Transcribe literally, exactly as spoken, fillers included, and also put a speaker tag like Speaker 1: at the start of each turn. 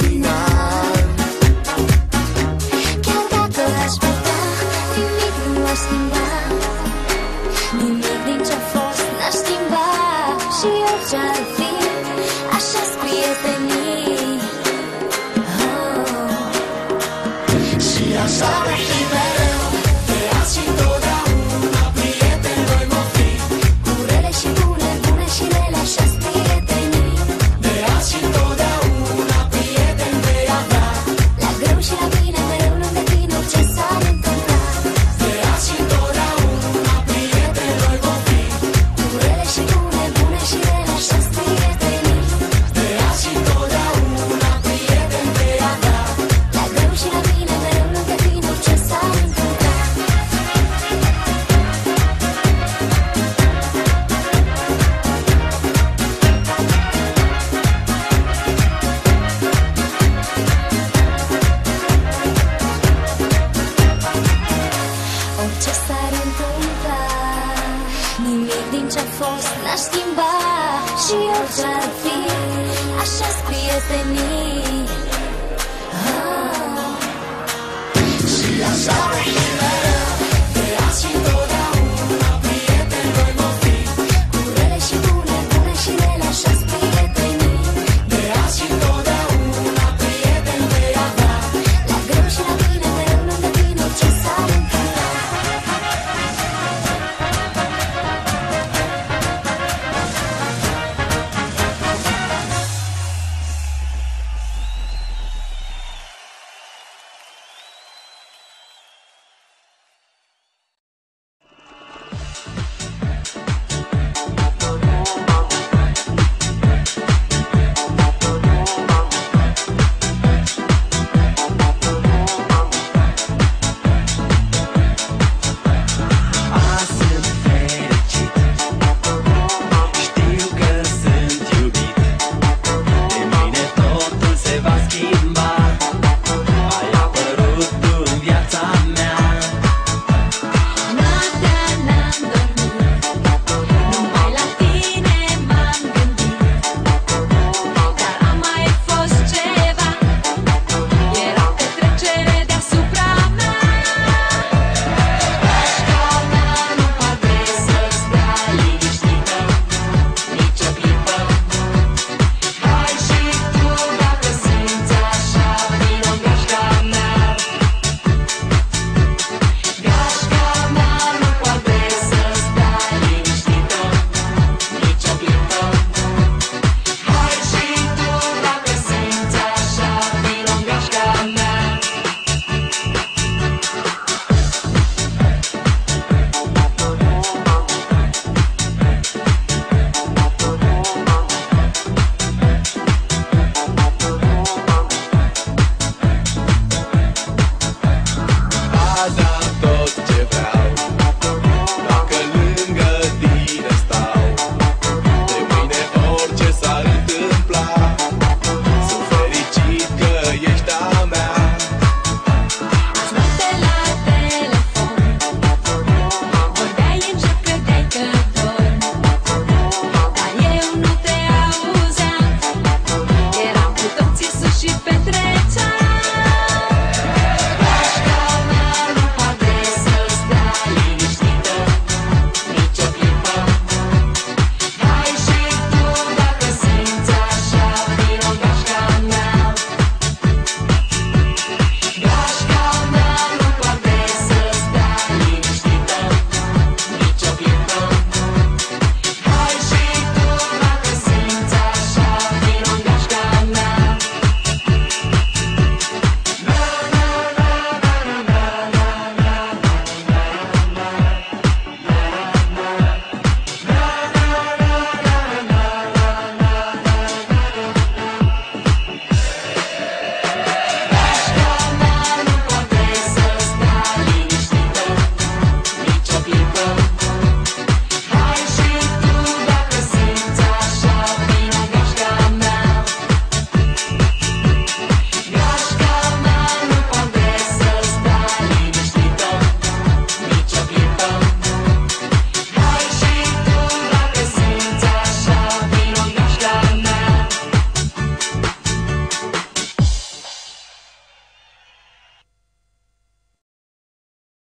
Speaker 1: final. Chiar dacă aș putea, nimic nu aș schimba. Nimic din ce-a fost n-aș schimba. Și orice ar fi, așa-s prietenii. Oh. Și așa va fi mereu, de azi și întotdeauna. Prieteni noi vom fi, cu rele și bune, bune și rele, așa-s prietenii. De azi și întotdeauna, prieteni vei avea. La greu și la bine, mereu lângă tine, orice s-ar întâmpla. De azi și întotdeauna, prieteni noi vom fi, cu rele și bune, bune și rele, așa-s prietenii. De azi și întotdeauna, prieteni vei avea. La greu și la bine, mereu lângă tine, orice s-ar întâmpla. Orice s-ar întâmpla, nimic din ce-a fost n-aș schimba. Și orice ar fi, așa-s prietenii.